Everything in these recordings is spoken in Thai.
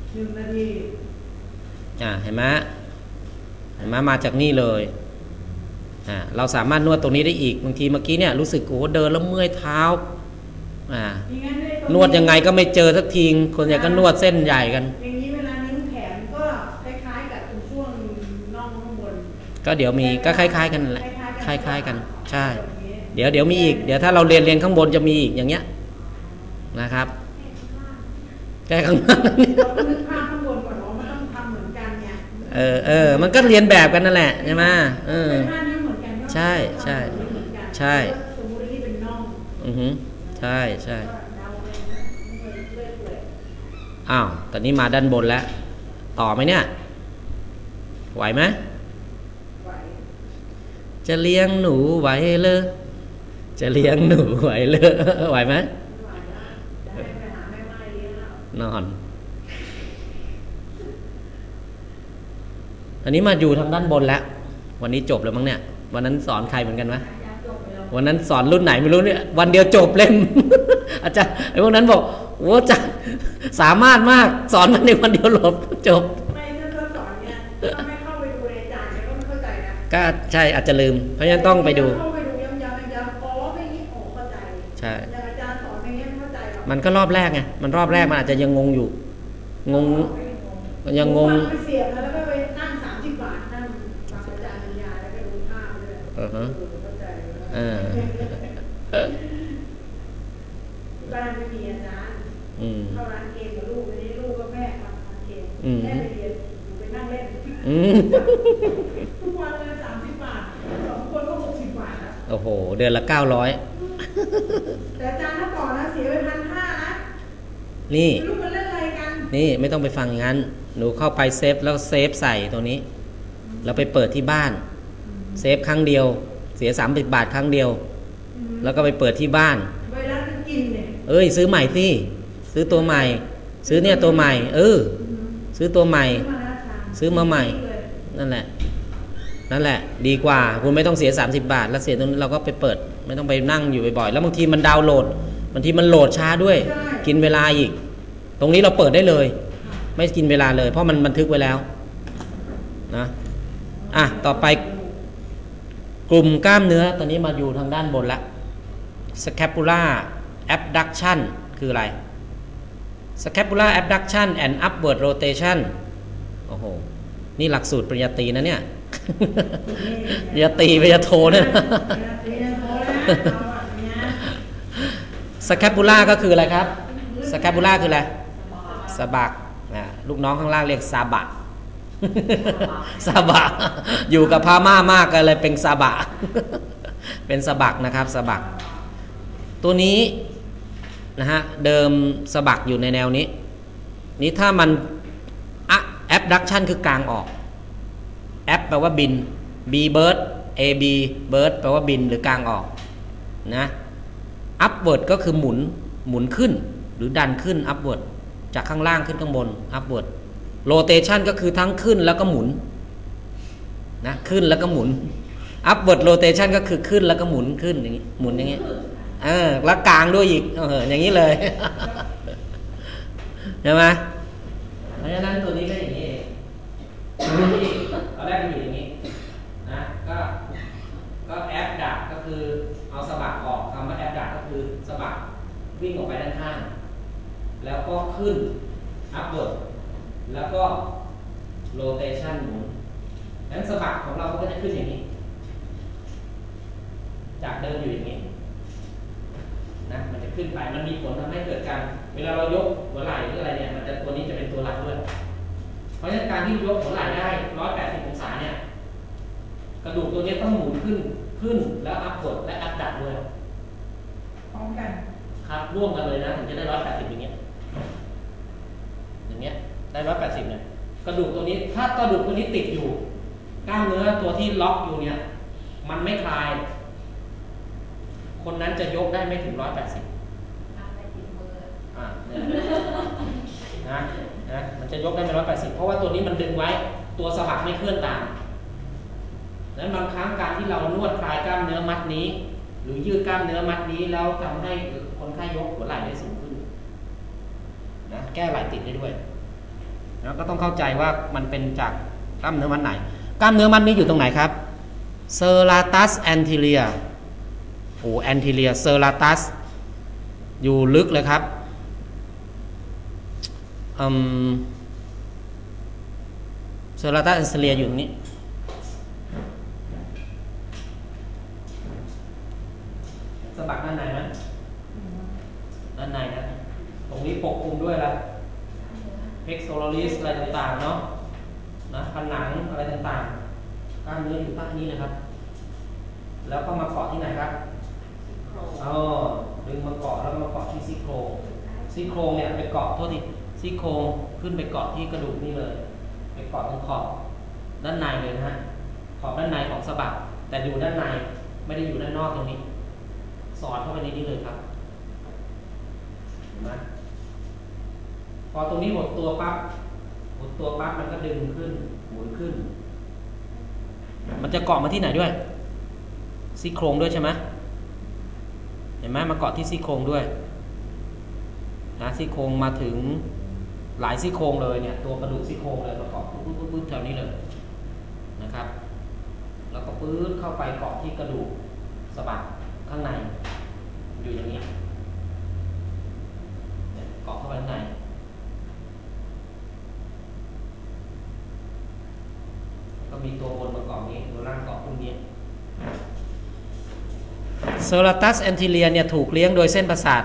1 นาทีเห็นไหมมาจากนี่เลยเราสามารถนวดตรงนี้ได้อีกบางทีเมื่อกี้เนี่ยรู้สึกโอ้เดินแล้วเมื่อยเท้านวดยังไงก็ไม่เจอสักทีคนใหญ่ก็นวดเส้นใหญ่กันอย่างนี้เวลานิ้วแขนก็คล้ายๆกับตรงช่วงน่องข้างบนก็เดี๋ยวมีก็คล้ายๆกันแหละคล้ายๆกันใช่เดี๋ยวมีอีกเดี๋ยวถ้าเราเรียนข้างบนจะมีอีกอย่างเงี้ยนะครับแก้ข้างล่างนึกภาพข้างบนก่อนว่ามันต้องทำเหมือนกันเนี่ยมันก็เรียนแบบกันนั่นแหละใช่ไหมใช่ใช่ใช่สมมตินี่เป็นน่องใช่ใช่ตอนนี้มาด้านบนแล้วต่อไหมเนี่ยไหวไหมจะเลี้ยงหนูไหวเลยจะเลี้ยงหนูไหวเลยไหวไหมนอนอันนี้มาอยู่ทางด้านบนแล้ววันนี้จบแล้วมั้งเนี่ยวันนั้นสอนใครเหมือนกันไหมวันนั้นสอนรุ่นไหนไม่รู้เนี่ยวันเดียวจบเล่ม อาจารย์ไอ้พวกนั้นบอกโอ้อาจารย์สามารถมากสอนมันในวันเดียวจบไม่ถ้าสอนเนี่ยถ้าไม่เข้าไปดูในอาจารย์ก็ไม่เข้าใจนะก็ใช่อาจจะลืมเพราะฉะนั้นต้องไปดูเข้าไปดูย้ำไม่ยิ่งเข้าใจใช่อย่างอาจารย์สอนไม่เข้าใจมันก็รอบแรกไงมันรอบแรกมันอาจจะยังงงอยู่ยังงงไปเสียบแล้วก็ไปนั่ง30 บาทนั่งฟังอาจารย์บรรยายแล้วก็ดูภาพด้วยเข้าใจบ้านไม่มีอาจารย์เข้าร้านเกมกับลูกวันนี้ลูกก็แม่ทำเกมแม่ไปเรียนไปนั่งเล่นทุกวันเลย30 บาท2 คนก็60 บาทแล้วโอ้โหเดือนละ900 แต่อาจารย์ถ้าก่อนนะเสียไป1,500นะนี่ลูกมันเล่นอะไรกันนี่ไม่ต้องไปฟังงั้นหนูเข้าไปเซฟแล้วเซฟใส่ตัวนี้เราไปเปิดที่บ้านเซฟครั้งเดียวเสีย30 บาทครั้งเดียวแล้วก็ไปเปิดที่บ้านเวลากินเนี่ยซื้อใหม่สิซื้อตัวใหม่ซื้อเนี่ยตัวใหม่ซื้อตัวใหม่ซื้อมาใหม่นั่นแหละดีกว่าคุณไม่ต้องเสีย30 บาทแล้วเสียตรงนี้เราก็ไปเปิดไม่ต้องไปนั่งอยู่บ่อยๆแล้วบางทีมันดาวน์โหลดบางทีมันโหลดช้าด้วยกินเวลาอีกตรงนี้เราเปิดได้เลยไม่กินเวลาเลยเพราะมันบันทึกไว้แล้วนะต่อไปกลุ่มกล้ามเนื้อตอนนี้มาอยู่ทางด้านบนละ scapular abduction คืออะไร scapular abduction and upward rotation โอ้โหนี่หลักสูตรปริญญาตรีนะเนี่ยปริญญาตรีปริญญาโทเนี่ย scapular ก็คืออะไรครับ scapular คืออะไรสะบักลูกน้องข้างล่างเรียกซาบะซาบะอยู่กับพม่ามากกันเลยเป็นซาบะเป็นสะบักนะครับสะบักตัวนี้นะฮะเดิมสะบักอยู่ในแนวนี้นี่ถ้ามันabduction คือกางออก ab แปลว่าบิน b bird a b bird แปลว่าบินหรือกางออกนะ upward ก็คือหมุนขึ้นหรือดันขึ้น upward จากข้างล่างขึ้นข้างบน upward rotation ก็คือทั้งขึ้นแล้วก็หมุนนะขึ้นแล้วก็หมุน upward rotation ก็คือขึ้นแล้วก็หมุนขึ้นอย่างนี้หมุนอย่างนี้แล้วกลางด้วยอีกอย่างนี้เลยใช่ไหมเพราะฉะนั้นตัวนี้ก็อย่างนี้ตอนแรกมันอยู่อย่างนี้นะก็แอปดักก็คือเอาสะบักออกคำว่าแอปดักก็คือสะบักวิ่งออกไปด้านข้างแล้วก็ขึ้น upward แล้วก็ rotation หมุนนั้นสะบักของเราก็จะขึ้นอย่างนี้จากเดิมอยู่อย่างนี้นะมันจะขึ้นไปมันมีผลทำให้เกิดการเวลาเรายกหัวไหล่หรืออะไรเนี่ยมันจะตัวนี้จะเป็นตัวหลักด้วยเพราะฉะนั้นการที่ยกหัวไหล่ได้180 องศาเนี่ยกระดูกตัวนี้ต้องหมุนขึ้นแล้วอัพกดและอัพดัดด้วยพร้อมกันครับร่วมกันเลยนะถึงจะได้180อย่างเงี้ยได้180เนี่ยกระดูกตัวนี้ถ้ากระดูกตัวนี้ติดอยู่กล้ามเนื้อตัวที่ล็อกอยู่เนี่ยมันไม่คลายคนนั้นจะยกได้ไม่ถึง180นะมันจะยกได้ไม่180เพราะว่าตัวนี้มันดึงไว้ตัวสะบักไม่เคลื่อนตามนั้นบางครั้งการที่เรานวดคลายกล้ามเนื้อมัดนี้หรือยืดกล้ามเนื้อมัดนี้แล้วทำให้คนไข้ยกหัวไหล่ได้สูงขึ้นนะแก้ไหล่ติดได้ด้วยแล้วก็ต้องเข้าใจว่ามันเป็นจากกล้ามเนื้อมัดไหนกล้ามเนื้อมัดนี้อยู่ตรงไหนครับเซอร์ลาตัสแอนติเลียโอ้แอนติเลียเซอร์ลาตัสอยู่ลึกเลยครับเซอร์ลาตัสแอนติเลียอยู่ตรงนี้สะบักด้านในนะด้านในนะตรงนี้ปกคลุมด้วยอะไรเพกโซลาริสอะไรต่างๆเนาะนะผนังอะไรต่างๆกล้ามเนื้ออยู่ใต้นี้เลยครับแล้วก็มาเกาะที่ไหนครับดึงมาเกาะแล้วมาเกาะที่ซี่โครงซี่โครงเนี่ยไปเกาะโทษทีซี่โครงขึ้นไปเกาะที่กระดูกนี่เลยไปเกาะตรงขอบด้านในเลยนะฮะขอบด้านในของสะบักแต่อยู่ด้านในไม่ได้อยู่ด้านนอกตรงนี้สอดเข้าไปในนี้เลยครับนะพอตรงนี้หดตัวปั๊บมันก็ดึงขึ้นหมุนขึ้นมันจะเกาะมาที่ไหนด้วยซี่โครงด้วยใช่ไหมเห็นไหมมาเกาะที่ซี่โครงด้วยนะซี่โครงมาถึงหลายซี่โครงเลยเนี่ยตัวกระดูกซี่โครงเลยมาเกาะปึ๊บแถวนี้เลยนะครับแล้วก็ปื๊ดเข้าไปเกาะที่กระดูกสะบักข้างในอยู่อย่างนี้เกาะเข้าไปข้างในก็มีตัวบนมาเกาะนี้ตัวล่างเกาะพวกนี้เซอราตัสแอนติเลียเนี่ยถูกเลี้ยงโดยเส้นประสาท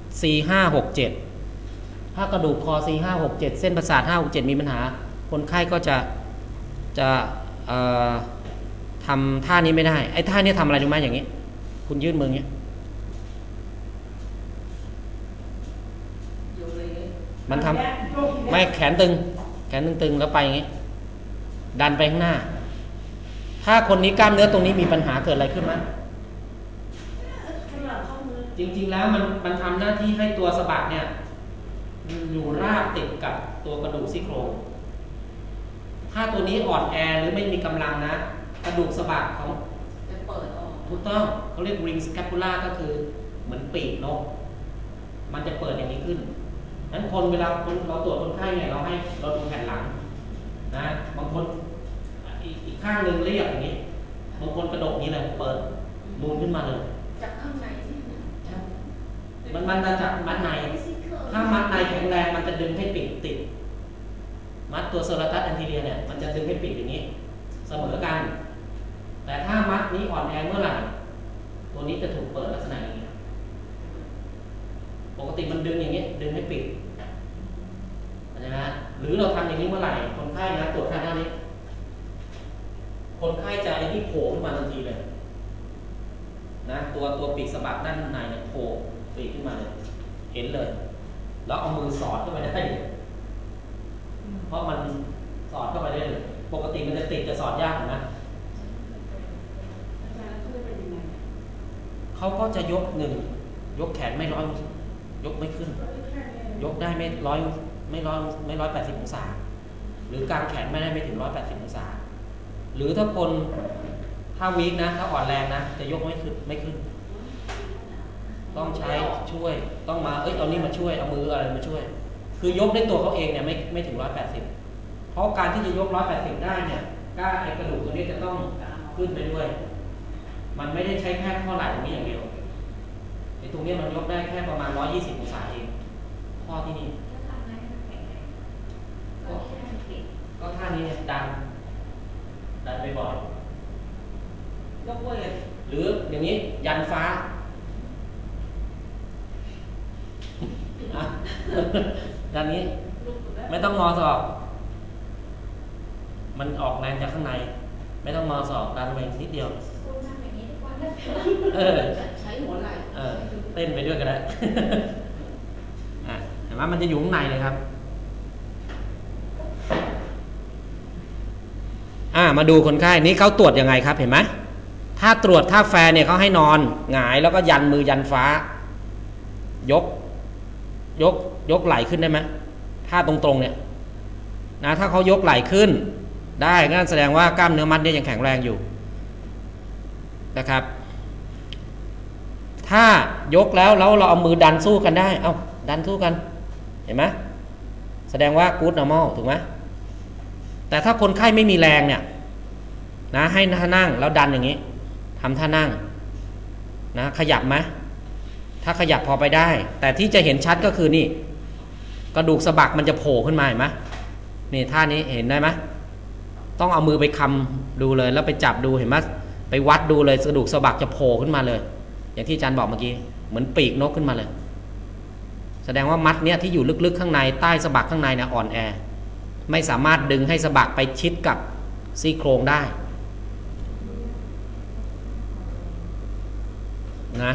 C567 ถ้ากระดูกคอ C567 เส้นประสาท567มีปัญหาคนไข้ก็จะทำท่านี้ไม่ได้ไอ้ท่านี้ทำอะไรรู้ไหมอย่างนี้คุณยื่นมืออย่างนี้มันทำไม่แขนตึงแล้วไปอย่างนี้ดันไปข้างหน้าถ้าคนนี้กล้ามเนื้อตรงนี้มีปัญหาเกิดอะไรขึ้นไหมจริงๆแล้วมันทำหน้าที่ให้ตัวสะบักเนี่ยอยู่ราบติดกับตัวกระดูกซี่โครงถ้าตัวนี้อ่อนแอหรือไม่มีกำลังนะกระดูกสะบักเขาจะเปิดออกถูกต้องเขาเรียก ring scapula ก็คือเหมือนปีกนกมันจะเปิดอย่างนี้ขึ้นนั้นคนเวลาเราตรวจคนไข้เนี่ยเราดูแผ่นหลังนะบางคนอีกข้างหนึ่งเรียบอย่างนี้บางคนกระดกนี้เลยเปิดนูนขึ้นมาเลยจากข้างในมันจากมัดในถ้ามัดในแข็งแรงมันจะดึงให้ปิดติดมัดตัวเซอราตัสแอนติเลียเนี่ยมันจะดึงให้ปิดอย่างนี้เสมอกันแต่ถ้ามัดนี้อ่อนแอเมื่อไหร่ตัวนี้จะถูกเปิดลักษณะอย่างนี้ปกติมันดึงอย่างนี้ดึงให้ปิดนะฮะหรือเราทำอย่างนี้เมื่อไหร่คนไข้นะตรวจทางด้านนี้คนไข้จะไอ้ที่โผล่ขึ้นมาทันทีเลยนะตัวปีกสะบักด้านในเนี่ยโผล่ปีกขึ้นมาเลยเห็นเลยแล้วเอามือสอดเข้าไปได้เพราะมันสอดเข้าไปได้เลยปกติมันจะติดจะสอดยากนะเขาก็จะยกแขนไม่ร้อยยกไม่ขึ้นยกได้ไม่ร้อย80องศาหรือกางแขนไม่ได้ไม่ถึง180องศาหรือถ้าคนถ้าวีคนะถ้าอ่อนแรงนะจะยกไม่ขึ้นต้องใช้ช่วยต้องมาเอานี่มาช่วยเอามืออะไรมาช่วยคือยกได้ตัวเขาเองเนี่ยไม่ถึง180เพราะการที่จะยก180ได้เนี่ยไอ้กระดูกตัวนี้จะต้องขึ้นไปด้วยมันไม่ได้ใช้แค่ข้อไหล่ตรงนี้อย่างเดียวไอ้ตรงนี้มันยกได้แค่ประมาณ120องศาเองข้อที่นี่ก็ท่านี้เนี่ยดันไปบ่อยยกเลยหรืออย่างนี้ยันฟ้าด้านนี้ไม่ต้องงอศอกมันออกแรงจากข้างในไม่ต้องงอศอกดันไปนิดเดียวใช้หัวไหล่เต้นไปด้วยก็ได้เห็นไหมมันจะอยู่ข้างในเลยครับมาดูคนไข้นี้เขาตรวจยังไงครับเห็นไหมถ้าตรวจถ้าแฟร์เนี่ยเขาให้นอนหงายแล้วก็ยันมือยันฟ้ายกไหล่ขึ้นได้ไหมถ้าตรงๆเนี่ยนะถ้าเขายกไหล่ขึ้นได้งั้นแสดงว่ากล้ามเนื้อมัดเนี่ยยังแข็งแรงอยู่นะครับถ้ายกแล้วเราเอามือดันสู้กันได้ดันสู้กันเห็นไหมแสดงว่า good normal ถูกไหมแต่ถ้าคนไข้ไม่มีแรงเนี่ยนะให้ท่านั่งแล้วดันอย่างนี้ทำท่านั่งนะขยับไหมถ้าขยับพอไปได้แต่ที่จะเห็นชัดก็คือนี่กระดูกสะบักมันจะโผล่ขึ้นมาเห็นไหมนี่ท่านี้เห็นได้ไหมต้องเอามือไปคำดูเลยแล้วไปจับดูเห็นไหมไปวัดดูเลยกระดูกสะบักจะโผล่ขึ้นมาเลยอย่างที่อาจารย์บอกเมื่อกี้เหมือนปีกนกขึ้นมาเลยแสดงว่ามัดเนี้ยที่อยู่ลึกๆข้างในใต้สะบักข้างในเนี่ยอ่อนแอไม่สามารถดึงให้สะบักไปชิดกับซี่โครงได้นะ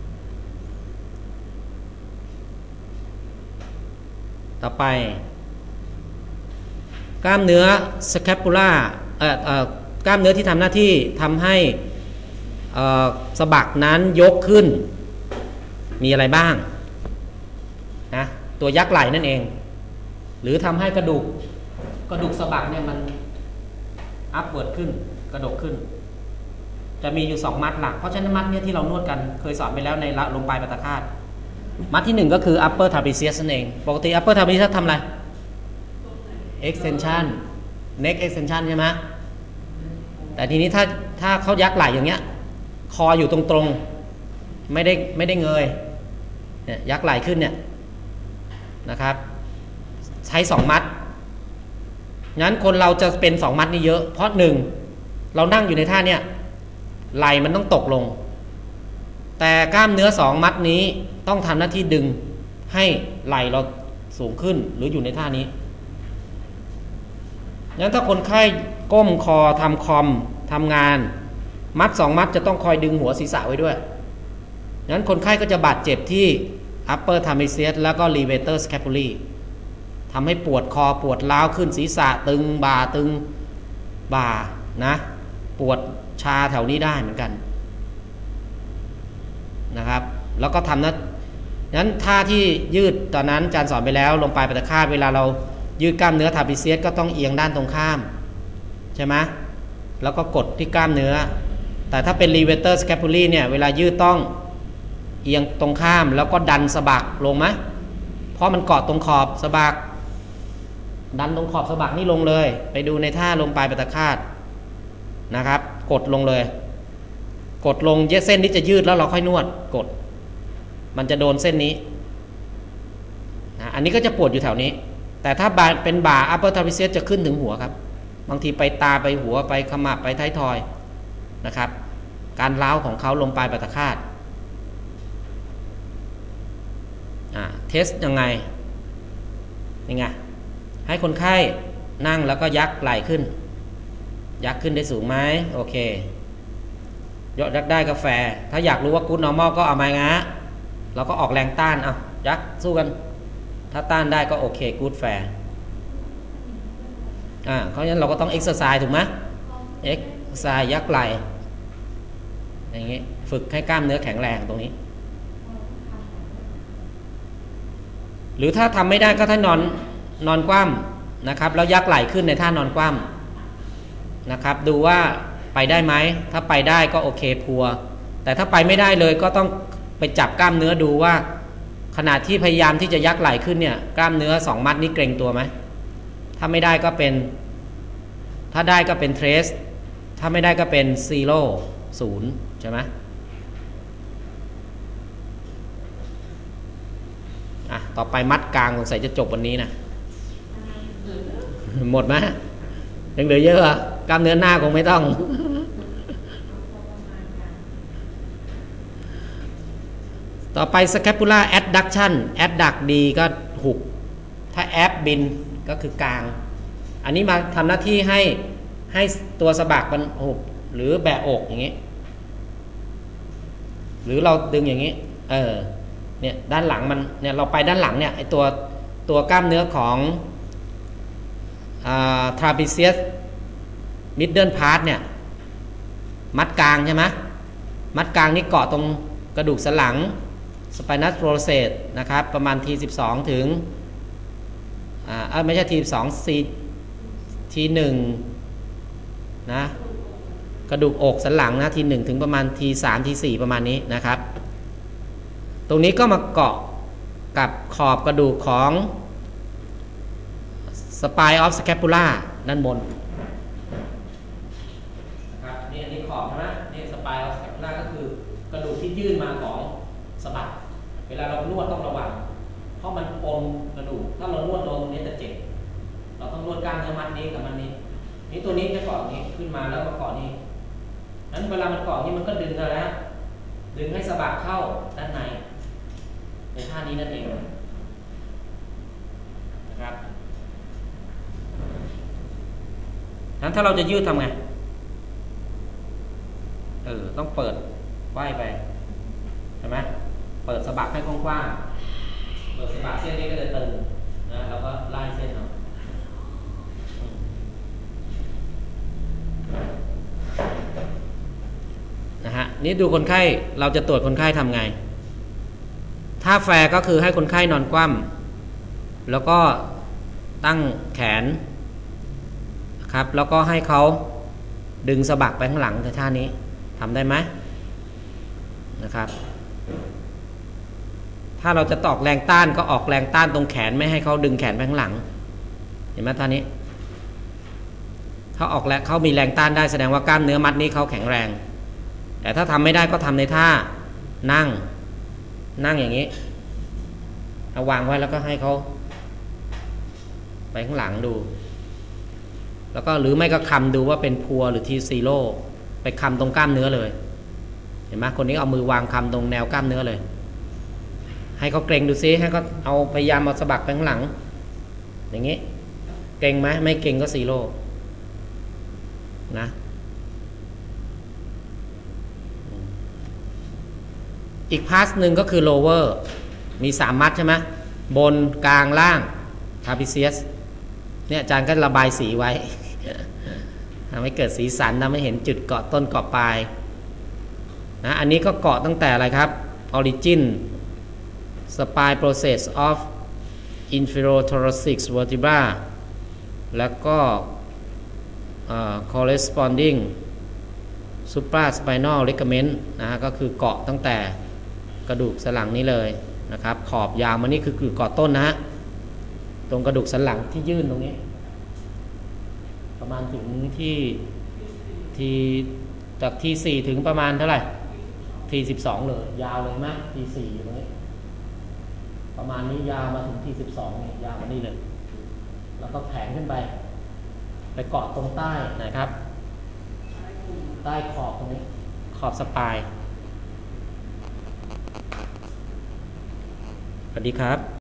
ต่อไปกล้ามเนื้อสแคปูล่ากล้ามเนื้อที่ทำหน้าที่ทำให้สะบักนั้นยกขึ้นมีอะไรบ้างนะตัวยักษ์ไหล่นั่นเองหรือทำให้กระดูกสะบักเนี่ยมันอัพเวิร์ดขึ้นกระดกขึ้นจะมีอยู่2มัดหลักเพราะฉะนั้นมัดเนี่ยที่เรานวดกันเคยสอนไปแล้วในลงปลายปฐคาตมัดที่1ก็คือ upper trapezius นั่นเองปกติ upper trapezius ทำอะไร extension neck extension ใช่ไหมแต่ทีนี้ถ้าเขายักไหล่อย่างเงี้ยคออยู่ตรงๆไม่ได้เงยเนี่ยยักไหล่ขึ้นเนี่ยนะครับใช้2มัดงั้นคนเราจะเป็น2มัดนี่เยอะเพราะ1เรานั่งอยู่ในท่าเนี่ยไหล่มันต้องตกลงแต่กล้ามเนื้อ2มัดนี้ต้องทำหน้าที่ดึงให้ไหล่เราสูงขึ้นหรืออยู่ในท่านี้งั้นถ้าคนไข้ก้มคอทำคอมทำงานมัด2มัดจะต้องคอยดึงหัวศีรษะไว้ด้วยงั้นคนไข้ก็จะบาดเจ็บที่ upper trapezius แล้วก็ levator scapulae ทำให้ปวดคอปวดร้าวขึ้นศีรษะตึงบ่านะปวดชาแถวนี้ได้เหมือนกันนะครับแล้วก็ทำนั้นท่าที่ยืดตอนนั้นอาจารย์สอนไปแล้วลงปลายปฐคาตเวลาเรายืดกล้ามเนื้อทราปิเซียสก็ต้องเอียงด้านตรงข้ามใช่ไหมแล้วก็กดที่กล้ามเนื้อแต่ถ้าเป็น levator scapulae เนี่ยเวลายืดต้องเอียงตรงข้ามแล้วก็ดันสะบักลงไหมเพราะมันเกาะตรงขอบสะบักดันตรงขอบสะบักนี่ลงเลยไปดูในท่าลงปลายปฐคาตนะครับกดลงเลยกดลงเส้นนี้จะยืดแล้วเราค่อยนวดกดมันจะโดนเส้นนี้นะอันนี้ก็จะปวดอยู่แถวนี้แต่ถ้าเป็นบ่า upper trapezius จะขึ้นถึงหัวครับบางทีไปตาไปหัวไปขมับไปท้ายทอยนะครับการร้าวของเขาลงปลายปฐคาตเทสยังไงให้คนไข้นั่งแล้วก็ยักไหล่ขึ้นยักขึ้นได้สูงไหมโอเคยักได้กาแฟถ้าอยากรู้ว่า good normal ก็เอาไม้งะเราก็ออกแรงต้านเอายักสู้กันถ้าต้านได้ก็โอเค good fair เพราะฉะนั้นเราก็ต้อง exercise ถูกไหม exercise ยักไหล่อย่างงี้ฝึกให้กล้ามเนื้อแข็งแรงตรงนี้หรือถ้าทำไม่ได้ก็ถ้านอนคว่ำนะครับแล้วยักไหล่ขึ้นในท่านอนคว่ำนะครับดูว่าไปได้ไหมถ้าไปได้ก็โอเคพัวแต่ถ้าไปไม่ได้เลยก็ต้องไปจับกล้ามเนื้อดูว่าขณะที่พยายามที่จะยักไหล่ขึ้นเนี่ยกล้ามเนื้อ2มัดนี้เกร็งตัวไหมถ้าไม่ได้ก็เป็นถ้าได้ก็เป็นเทรสถ้าไม่ได้ก็เป็น0ใช่ไหมต่อไปมัดกลางสงสัยจะจบวันนี้นะหมดไหมยังเหลือเยอะกล้ามเนื้อหน้าคงไม่ต้องต่อไป scapular adduction adduct ดีก็หุบถ้า ab บินก็คือกลางอันนี้มาทำหน้าที่ให้ตัวสะบักมันหุบหรือแบะอกอย่างนี้หรือเราดึงอย่างนี้เนี่ยด้านหลังมันเนี่ยเราไปด้านหลังเนี่ยไอตัวกล้ามเนื้อของtrapezius middle part เนี่ยมัดกลางใช่ไหมมัดกลางนี่เกาะตรงกระดูกสันหลัง spinous process นะครับประมาณ T12 ถึงไม่ใช่ T12 T1 นะกระดูกอกสันหลังนะ T1 ถึงประมาณ T3 T4 ประมาณนี้นะครับตรงนี้ก็มาเกาะกับขอบกระดูกของ spine of scapula ด้านบนนะครับนี่อันนี้ขอบใช่ไหมนี่ spine of scapula ก็คือกระดูกที่ยื่นมาของสะบักเวลาเรานวดต้องระวังเพราะมันปนกระดูกถ้าเรานวดลงตรงนี้จะเจ็บเราต้องนวดกล้ามเนื้อมัดนี้กับมันนี้นี่ตัวนี้จะเกาะนี้ขึ้นมาแล้วมาเกาะนี้นั้นเวลามันเกาะนี้มันก็ดึงกันแล้วดึงให้สะบักเข้าด้านในท่านี้นั่นเองนะครับนั้นถ้าเราจะยืดทำไงต้องเปิดไหวไปใช่ไหมเปิดสะบักให้กว้างๆเปิดสะบักเส้นนี้ก็จะตึงนะแล้วก็ไล่เส้นเอานะฮะนี่ดูคนไข้เราจะตรวจคนไข้ทำไงถ้าแฟร์ก็คือให้คนไข้นอนคว่ำแล้วก็ตั้งแขนครับแล้วก็ให้เขาดึงสะบักไปข้างหลังในท่านี้ทำได้ไหมนะครับถ้าเราจะตอกแรงต้านก็ออกแรงต้านตรงแขนไม่ให้เขาดึงแขนไปข้างหลังเห็นไหมท่านี้เขาออกแล้วเขามีแรงต้านได้แสดงว่ากล้ามเนื้อมัดนี้เขาแข็งแรงแต่ถ้าทำไม่ได้ก็ทำในท่านั่งอย่างนี้เอาวางไว้แล้วก็ให้เขาไปข้างหลังดูแล้วก็หรือไม่ก็คำดูว่าเป็นพัวหรือทีซีโร่ไปคำตรงกล้ามเนื้อเลยเห็นไหมคนนี้เอามือวางคำตรงแนวกล้ามเนื้อเลยให้เขาเกรงดูซิให้เขาเอาพยายามเอาสะบักไปข้างหลังอย่างนี้เกรงไหมไม่เกรงก็ซีโร่นะอีกพาสหนึ่งก็คือ lower มี3มัดใช่ไหมบนกลางล่าง trapezius เนี่ยอาจารย์ก็ระบายสีไว้ ทำให้เกิดสีสันทำให้เห็นจุดเกาะต้นเกาะปลายนะอันนี้ก็เกาะตั้งแต่อะไรครับ origin spine process of inferior-thoracic vertebra แล้วก็corresponding supraspinal ligament นะฮะก็คือเกาะตั้งแต่กระดูกสันหลังนี้เลยนะครับขอบยาวมานี่คือเกาะต้นนะฮะตรงกระดูกสันหลังที่ยื่นตรงนี้ประมาณถึงที่จากที่4ถึงประมาณเท่าไหร่ที่12เลยยาวเลยไหมที่4อยู่ตรงนี้ประมาณนี้ยาวมาถึงที่12เนี่ยยาวมานี่เลยแล้วก็แผงขึ้นไปเกาะตรงใต้นะครับใต้ขอบตรงนี้ขอบสปายสวัสดีครับ